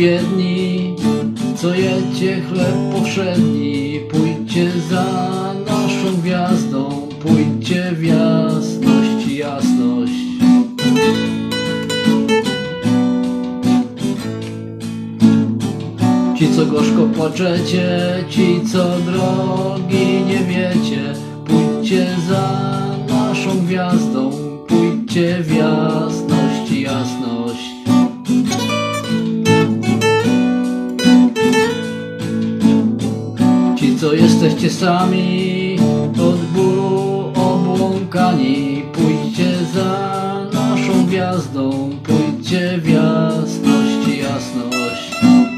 biedni, co jecie chleb powszedni, pójdźcie za naszą gwiazdą, pójdźcie w jasność i jasność. Ci, co gorzko płaczecie, ci, co drogi nie wiecie, pójdźcie za naszą gwiazdą, pójdźcie w jasność i jasność. Ci, co jesteście sami, od bólu obłąkani, pójdźcie za naszą gwiazdą, pójdźcie w jasność i jasność.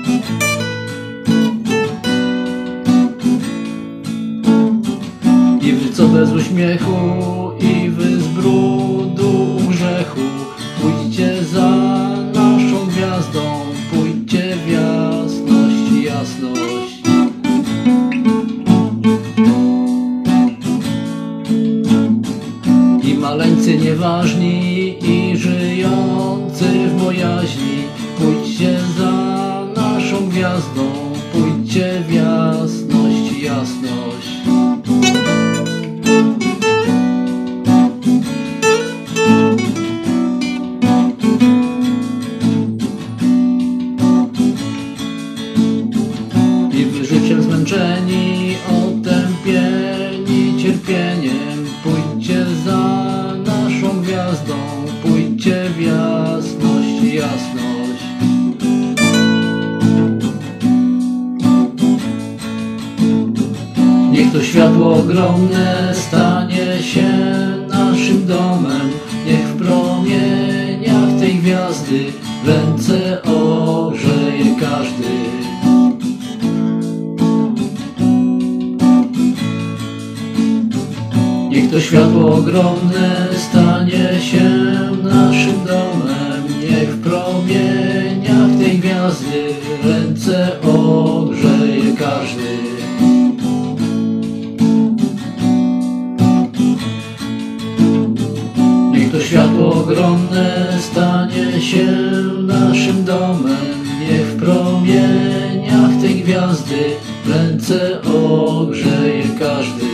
I wy, co bez uśmiechu, i wy z brudu grzechu, pójdźcie za naszą gwiazdą, pójdźcie w jasność i jasność. I maleńcy nieważni, i żyjący w bojaźni, pójdźcie za naszą gwiazdą, pójdźcie w jasność i jasność. I wy życiem zmęczeni, otępieni cierpieniem, pójdźcie za naszą gwiazdą, pójdźcie w jasność i jasność. Niech to światło ogromne stanie się naszym domem, niech w promieniach tej gwiazdy w ręce ogrzeje każdy. Niech to światło ogromne stanie się naszym domem, niech w promieniach tej gwiazdy ręce ogrzeje każdy. Niech to światło ogromne stanie się naszym domem, niech w promieniach tej gwiazdy ręce ogrzeje każdy.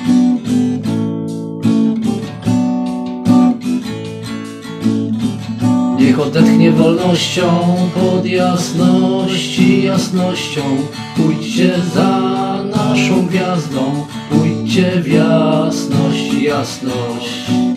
Niech odetchnie wolnością pod jasności jasnością, pójdźcie za naszą gwiazdą, pójdźcie w jasność i jasność.